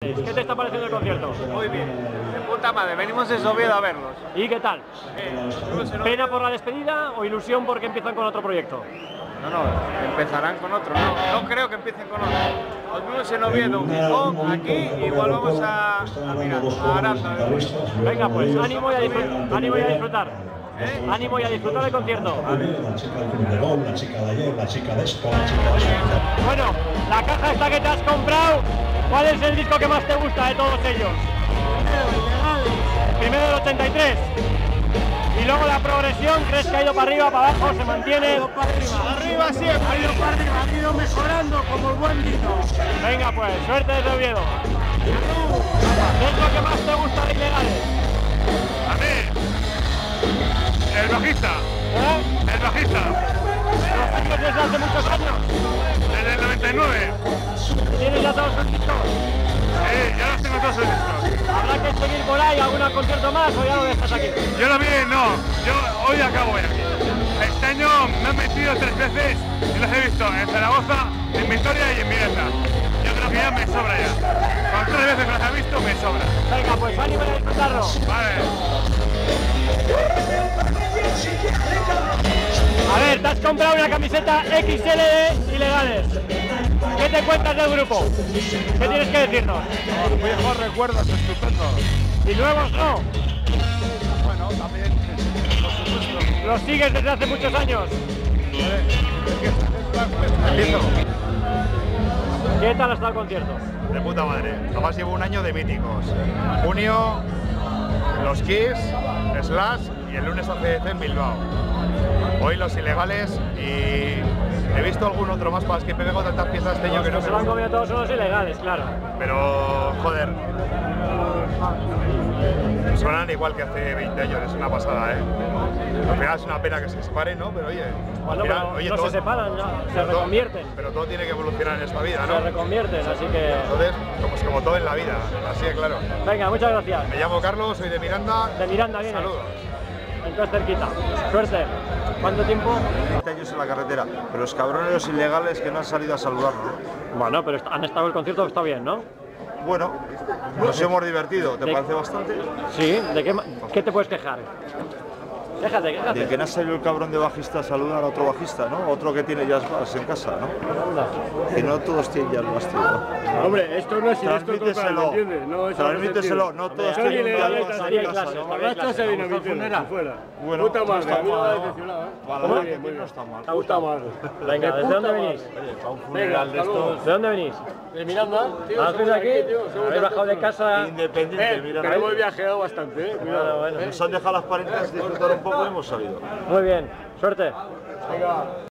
Ilegales. ¿Qué te está pareciendo el concierto? Muy bien, de puta madre, venimos desde Oviedo a verlos. ¿Y qué tal? ¿Pena por la despedida o ilusión porque empiezan con otro proyecto? No, empezarán con otro, no creo que empiecen con otro. Los vimos en Oviedo, en Gijón, aquí, y igual vamos a Aranda. Venga pues, ánimo y a disfrutar. Ánimo y a disfrutar del concierto. La chica de ayer, la chica de esto, la chica de esto. Bueno, la caja esta que te has comprado, ¿cuál es el disco que más te gusta de todos ellos? Primero del 83. Y luego la progresión, ¿crees que ha ido para arriba, para abajo, se mantiene? Arriba siempre. Ha ido para arriba, ha ido mejorando como el buen vino. Venga pues, suerte desde Oviedo. ¿Qué es lo que más te gusta de Ilegales? A mí, el bajista. ¿Eh? El bajista. ¿Los sigues desde hace muchos años? Desde el 99. ¿Tienes ya todos los discos? Sí, ya los tengo todos los discos. ¿Habrá que seguir por ahí algún concierto más o ya lo dejas aquí? Yo lo vi, no. Yo hoy acabo de aquí. Este año me han metido 3 veces y los he visto en Zaragoza, en Vitoria y en Miranda. Yo creo que ya me sobra ya. Con 3 veces que los he visto me sobra. Venga, pues ánimo a disfrutarlo. Vale. A ver, te has comprado una camiseta XL de Ilegales. ¿Qué te cuentas del grupo? ¿Qué tienes que decirnos? Los viejos recuerdos estupendos. ¿Y nuevos no? Bueno, también, por supuesto. ¿Los sigues desde hace muchos años? ¿Qué tal ha estado el concierto? De puta madre. Además llevo un año de míticos. Junio, los Kiss, Slash y el lunes ACDC en Bilbao. Hoy los Ilegales y he visto algún otro más, para que me pego tantas piezas este año que no Se lo han comido todos los Ilegales, claro. Pero, joder, suenan igual que hace 20 años, es una pasada, ¿eh? Al final es una pena que se separen, ¿no? Pero oye, Bueno, al final, pero oye, no todo, se separan, se reconvierten. pero todo tiene que evolucionar en esta vida, Se ¿no? reconvierten, así que... Entonces, pues como todo en la vida, así de claro. Venga, muchas gracias. Me llamo Carlos, soy de Miranda. De Miranda vienes. Saludos. Entonces cerquita. Suerte. ¿Cuánto tiempo? 20 años en la carretera, pero los cabrones los ilegales que no han salido a saludarnos, ¿no? Bueno, pero han estado en el concierto, está bien, ¿no? Bueno, nos hemos divertido, ¿te parece bastante? Sí, ¿de qué te puedes quejar? Quéjate. De que no ha salido el cabrón de bajista a saludar a otro bajista, ¿no? Otro que tiene jazz bass en casa, ¿no? Que no todos tienen jazz bass, tío. Hombre, esto no es Transmíteselo, ¿entiendes? No, transmíteselo, no todos Está tienen bien, jazz está bass bien, en casa, clase, ¿no? está bien, clase. fuera. Bueno, Puta no madre, está a mí no me ha mal, decepcionado, ¿eh? Para Muy la bien, muy no bien. está mal. Puta madre. Venga, ¿desde dónde venís? Venga, hasta luego. ¿De dónde venís? De Miranda, tío. ¿Has venido aquí? Somos ¿Habéis bajado de casa? Independiente, mira. Que hemos viajado bastante, cuidado. Bueno. Nos han dejado las parejas disfrutar un poco y hemos salido. Muy bien, suerte. Venga.